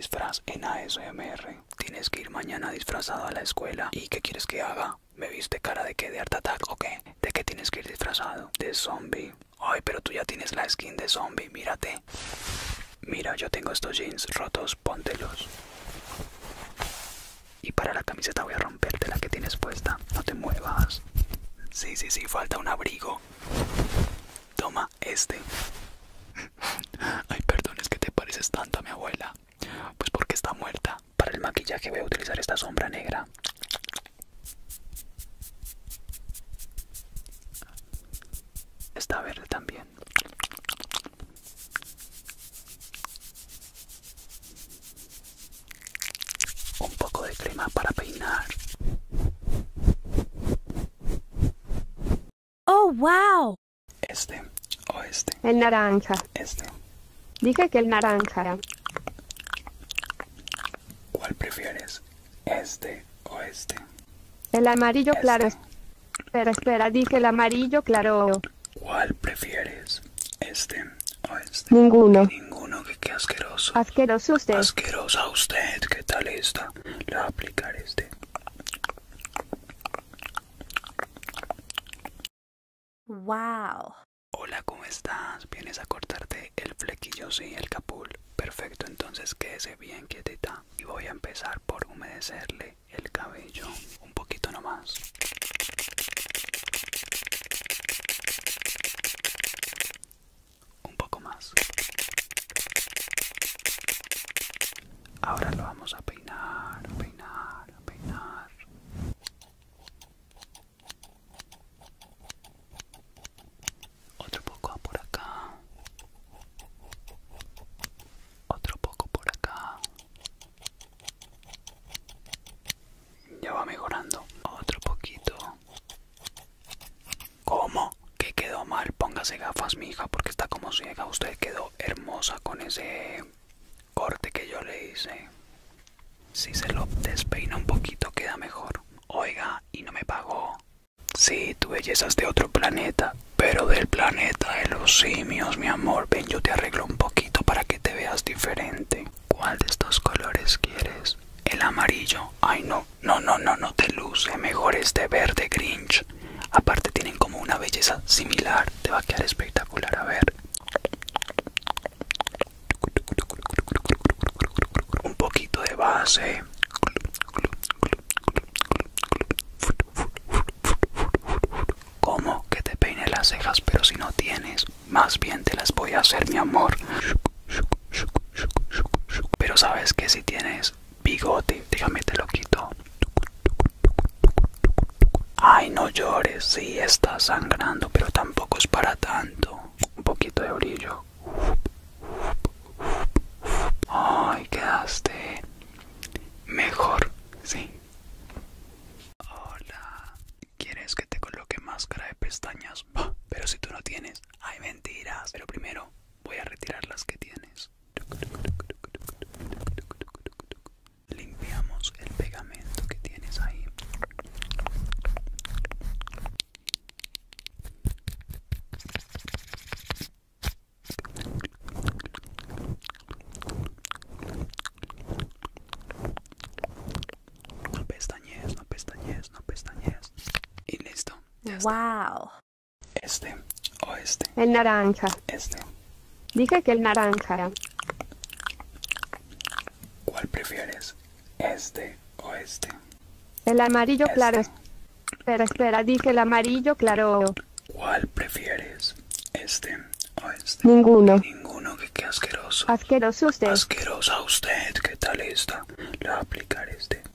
disfraz en ASMR. Tienes que ir mañana disfrazado a la escuela. ¿Y qué quieres que haga? ¿Me viste cara de qué? ¿De Art Attack o qué? ¿De qué tienes que ir disfrazado? De zombie. Ay, pero tú ya tienes la skin de zombie, mírate. Mira, yo tengo estos jeans rotos, póntelos. Y para la camiseta voy a romperte la que tienes puesta. No te muevas. Sí, falta un abrigo. Toma este. Ay, perdón, es que te pareces tanto a mi abuela. Pues porque está muerta. Para el maquillaje voy a utilizar esta sombra negra. Esta verde también. Un poco de crema para peinar. Oh, wow. Este o este. El naranja. Este. Dije que el naranja. ¿Cuál prefieres? ¿Este o este? El amarillo claro. Espera, dije el amarillo claro. ¿Cuál prefieres? ¿Este o este? Ninguno. Ninguno, que qué asqueroso. Asqueroso usted. Asquerosa usted, ¿qué tal esta? Le voy a aplicar este. Wow. Hola, ¿cómo estás? ¿Vienes a cortarte el flequillo? Sí, el capul. Perfecto, entonces quédese bien quietita. Y voy a empezar por humedecerle el cabello. Un poquito nomás. Un poco más. Ahora lo vamos a peinar, peinar, peinar. Otro poco por acá. Otro poco por acá. Ya va mejorando. Otro poquito. ¿Cómo? ¿Qué quedó mal? Póngase gafas, mija, porque está como ciega. Usted quedó hermosa con ese corte que yo le hice. Si se lo despeina un poquito queda mejor. Oiga, y no me pagó. Sí, tu belleza es de otro planeta, pero del planeta de los simios, mi amor. Ven, yo te arreglo un poquito para que te veas diferente. ¿Cuál de estos colores quieres? El amarillo. Ay, no te luce. Mejor este verde Grinch. Aparte tienen como una belleza similar. Te va a quedar espectacular, a ver. Un poquito de base. ¿Cómo? Que te peine las cejas, pero si no tienes, más bien te las voy a hacer, mi amor. Pero sabes que si tienes bigote, déjame te lo quito. Ay, no llores, sí estás sangrando, pero tampoco es para tanto. Un poquito de brillo. Ay, quedaste mejor, sí. Hola, ¿quieres que te coloque máscara de pestañas? Pero si tú no tienes, ay, mentiras. Pero primero voy a retirar las que tienes. Limpiamos el pegamento que tienes ahí. No pestañees, no pestañees, no pestañees. Y listo. Ya está. Wow. Este o este. El naranja. Este. Dije que el naranja. ¿Cuál prefieres? ¿Este o este? El amarillo Este. claro. Espera, dije el amarillo claro. ¿Cuál prefieres? ¿Este o este? Ninguno. Ninguno, que qué asqueroso. Asqueroso usted. Asquerosa usted, ¿qué tal esta? Le voy a aplicar este.